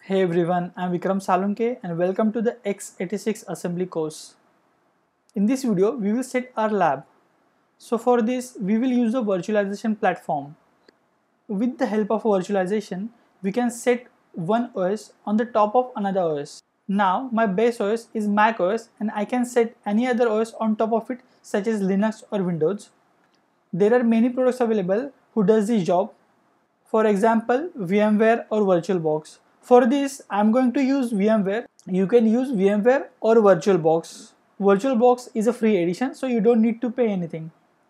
Hey everyone, I'm Vikram Salunke and welcome to the x86 assembly course. In this video, we will set our lab. So for this, we will use the virtualization platform. With the help of virtualization, we can set one OS on the top of another OS. Now, my base OS is Mac OS and I can set any other OS on top of it such as Linux or Windows. There are many products available who does this job. For example, VMware or VirtualBox. For this, I'm going to use VMware. You can use VMware or VirtualBox. VirtualBox is a free edition, so you don't need to pay anything.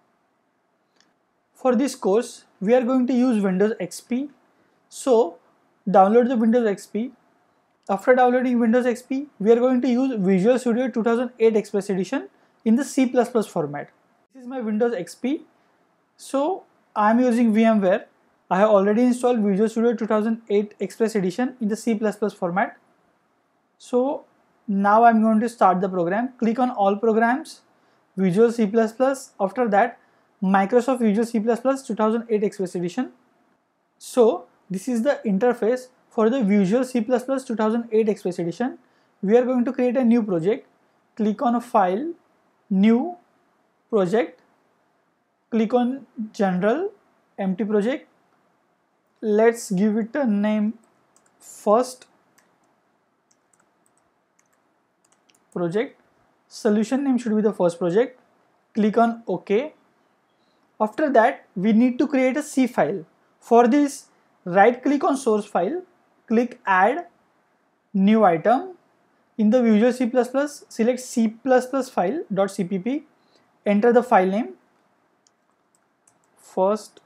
For this course, we are going to use Windows XP. So, download the Windows XP. After downloading Windows XP, we are going to use Visual Studio 2008 Express Edition in the C++ format. This is my Windows XP. So, I am using VMware. I have already installed Visual Studio 2008 Express Edition in the C++ format. So now I'm going to start the program. Click on All Programs, Visual C++. After that, Microsoft Visual C++ 2008 Express Edition. So this is the interface for the Visual C++ 2008 Express Edition. We are going to create a new project. Click on File, New, Project. Click on General, Empty Project. Let's give it a name, First Project. Solution name should be the first project. Click on OK. After that, we need to create a C file. For this, right click on source file, click Add, New Item. In the Visual C++, select C++ file.cpp, enter the file name, First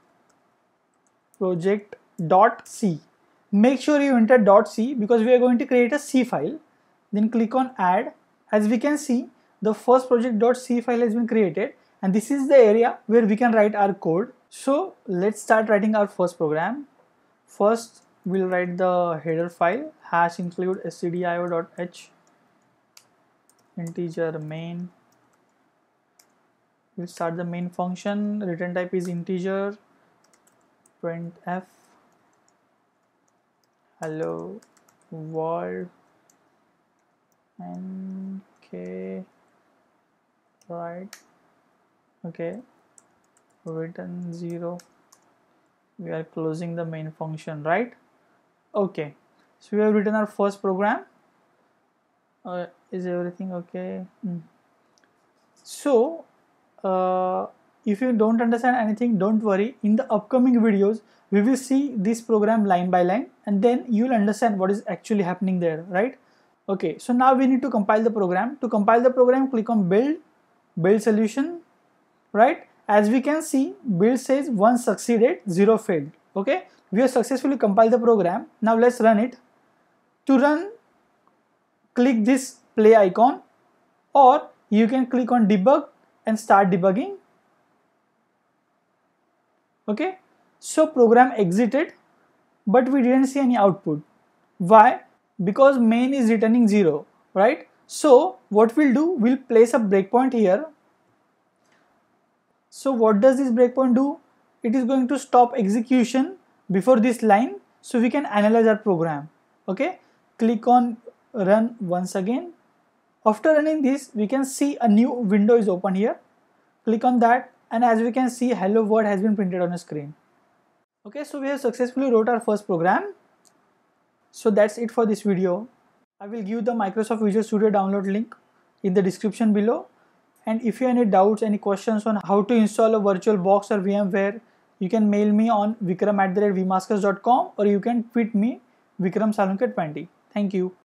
Project.c. Make sure you enter .c because we are going to create a C file. Then click on Add. As we can see, the first project.c file has been created and this is the area where we can write our code. So let's start writing our first program. First, we'll write the header file, hash include stdio.h, integer main. We'll start the main function, return type is integer, printf hello world, and right, okay, return 0. We are closing the main function, right? Okay, so we have written our first program. Is everything okay? So if you don't understand anything, don't worry. In the upcoming videos, we will see this program line by line and then you'll understand what is actually happening there, right? Okay, so now we need to compile the program. To compile the program, click on build solution, right? As we can see, build says 1 succeeded, 0 failed. Okay, we have successfully compiled the program. Now let's run it. To run, click this play icon, or you can click on debug and start debugging. Okay, so program exited, but we didn't see any output. Why? Because main is returning 0, right? So what we'll do, we'll place a breakpoint here. So what does this breakpoint do? It is going to stop execution before this line so we can analyze our program. Okay, click on run once again. After running this, we can see a new window is open here. Click on that and as we can see, hello world has been printed on the screen. Okay, so we have successfully wrote our first program. So that's it for this video. I will give the Microsoft Visual Studio download link in the description below. And if you have any doubts, any questions on how to install a VirtualBox or VMware, you can mail me on vikram@vmasters.com or you can tweet me Vikram Salunke 20. Thank you.